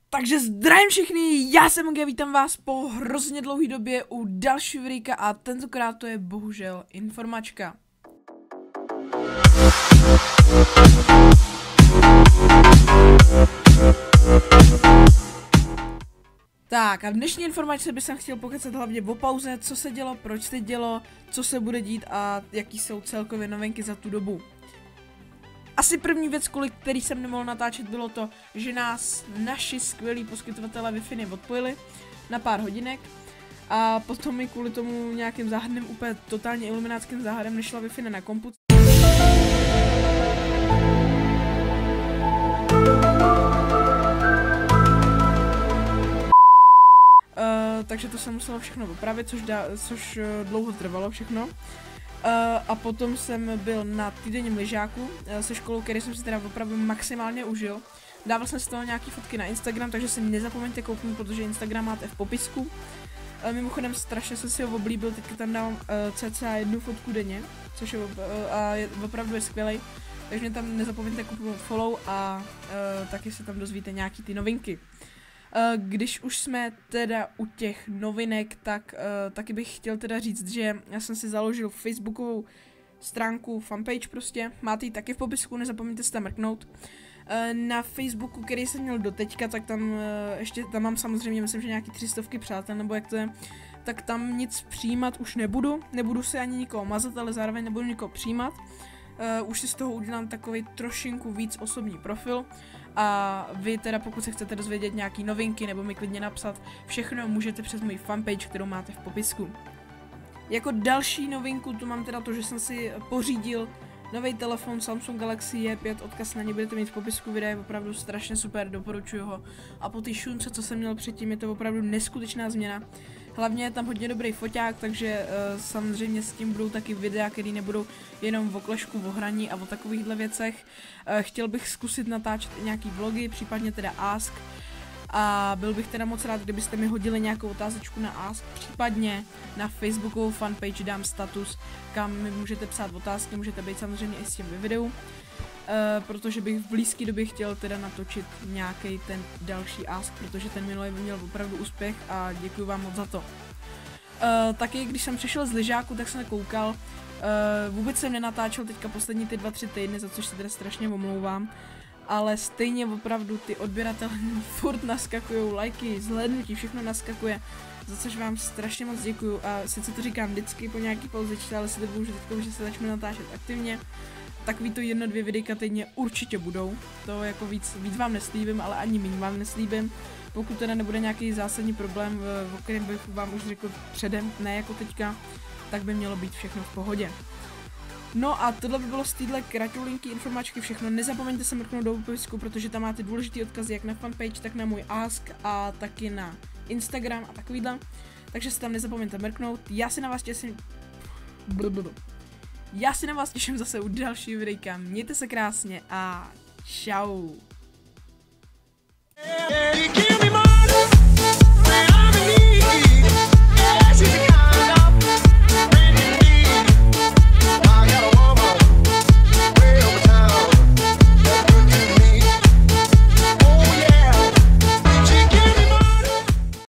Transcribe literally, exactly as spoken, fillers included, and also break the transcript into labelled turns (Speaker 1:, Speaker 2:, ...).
Speaker 1: Takže zdravím všechny, já jsem G, vítám vás po hrozně dlouhé době u dalšího videa a tentokrát to je bohužel informačka. Tak a v dnešní informaci bych chtěl pokecat hlavně o pauze, co se dělo, proč se dělo, co se bude dít a jaký jsou celkově novinky za tu dobu. Asi první věc, kvůli který jsem nemohl natáčet, bylo to, že nás naši skvělí poskytovatelé Wi-Fi odpojili na pár hodinek a potom mi kvůli tomu nějakým záhadným, úplně totálně iluminátským záhadem nešla Wi-Fi na kompu. Uh, takže to jsem musela všechno opravit, což, dá, což uh, dlouho trvalo všechno. Uh, a potom jsem byl na týdenním lyžáku uh, se školou, který jsem si teda opravdu maximálně užil. Dával jsem z toho nějaký fotky na Instagram, takže si nezapomeňte kouknout, protože Instagram máte v popisku. Uh, mimochodem strašně jsem si ho oblíbil, teďka tam dávám uh, cca jednu fotku denně, což je, uh, a je opravdu je skvělej. Takže mě tam nezapomeňte koupit follow a uh, taky se tam dozvíte nějaký ty novinky. Když už jsme teda u těch novinek, tak uh, taky bych chtěl teda říct, že já jsem si založil facebookovou stránku, fanpage prostě, máte ji taky v popisku, nezapomeňte si tam mrknout. Uh, na Facebooku, který jsem měl doteďka, tak tam uh, ještě, tam mám samozřejmě, myslím, že nějaký tři stovky přátel, nebo jak to je, tak tam nic přijímat už nebudu, nebudu si ani nikoho mazat, ale zároveň nebudu nikoho přijímat. Uh, už si z toho udělám takový trošinku víc osobní profil a vy teda pokud se chcete dozvědět nějaký novinky nebo mi klidně napsat, všechno můžete přes můj fanpage, kterou máte v popisku. Jako další novinku tu mám teda to, že jsem si pořídil nový telefon Samsung Galaxy J pět, odkaz na ně budete mít v popisku videa, je opravdu strašně super, doporučuji ho. A po té šunce, co jsem měl předtím, je to opravdu neskutečná změna. Hlavně je tam hodně dobrý foťák, takže uh, samozřejmě s tím budou taky videa, které nebudou jenom o klešku, o hraní a o takovýchhle věcech. Uh, chtěl bych zkusit natáčet i nějaký vlogy, případně teda Ask. A byl bych teda moc rád, kdybyste mi hodili nějakou otázečku na Ask, případně na facebookovou fanpage dám status, kam mi můžete psát otázky, můžete být samozřejmě i s tím ve videu. Uh, protože bych v blízké době chtěl teda natočit nějaký ten další Ask, protože ten minulý měl opravdu úspěch a děkuji vám moc za to. Uh, taky když jsem přišel z lyžáku, tak jsem koukal, uh, vůbec jsem nenatáčel teďka poslední ty dva, tři týdny, za což se teda strašně omlouvám, ale stejně opravdu ty odběratele furt naskakujou, lajky, zhlédnutí, všechno naskakuje, za což vám strašně moc děkuju a sice to říkám vždycky po nějaký pauzičce, ale si libuju, že teďka, že se začnu natáčet aktivně. Takový to jedno, dvě videjka týdně určitě budou, to jako víc, víc vám neslíbím, ale ani méně vám neslíbím. Pokud teda nebude nějaký zásadní problém, o kterém bych vám už řekl předem, ne jako teďka, tak by mělo být všechno v pohodě. No a tohle by bylo z téhle kratulinky informačky všechno, nezapomeňte se mrknout do popisku, protože tam máte důležitý odkazy jak na fanpage, tak na můj Ask a taky na Instagram a takovýhle, takže se tam nezapomeňte mrknout, já si na vás těším... Já si na vás těším zase u dalšího videjka, mějte se krásně a čau.